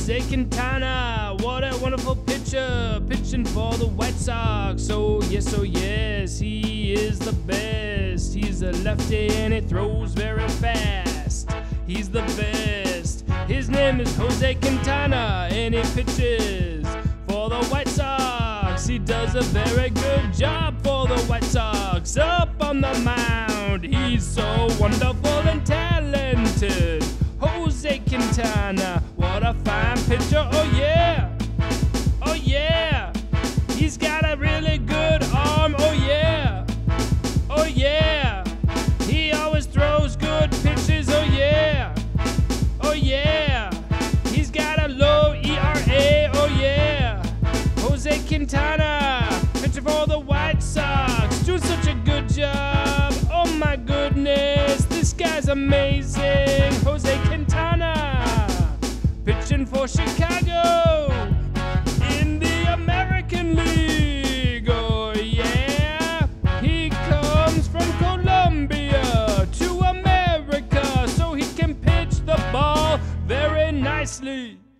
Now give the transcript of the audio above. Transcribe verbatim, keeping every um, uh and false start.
Jose Quintana, what a wonderful pitcher, pitching for the White Sox. Oh yes, oh yes, he is the best. He's a lefty and he throws very fast. He's the best. His name is Jose Quintana and he pitches for the White Sox. He does a very good job for the White Sox. Up on the mound, he's so wonderful and talented. Jose Quintana, what a fine pitcher, oh yeah, oh yeah. He's got a really good arm, oh yeah, oh yeah. He always throws good pitches, oh yeah, oh yeah. He's got a low E R A, oh yeah. Jose Quintana, pitcher for the White Sox, doing such a good job, oh my goodness. This guy's amazing, Jose Quintana, pitching for Chicago in the American League. Oh yeah, he comes from Colombia to America so he can pitch the ball very nicely.